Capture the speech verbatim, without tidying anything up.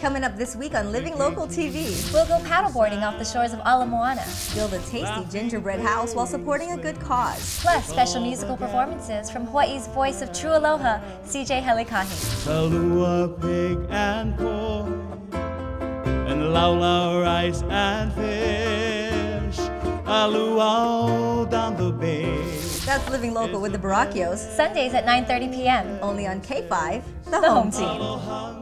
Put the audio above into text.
Coming up this week on Living Local T V. We'll go paddleboarding off the shores of Ala Moana. Build a tasty gingerbread house while supporting a good cause. Plus, special musical performances from Hawaii's voice of true aloha, C J Helekahi. Talua, pig and pork, and laula, rice and fish, a luau down the bay. That's Living Local with the Baracchios. Sundays at nine thirty p m Only on K five, the, The home home team. team.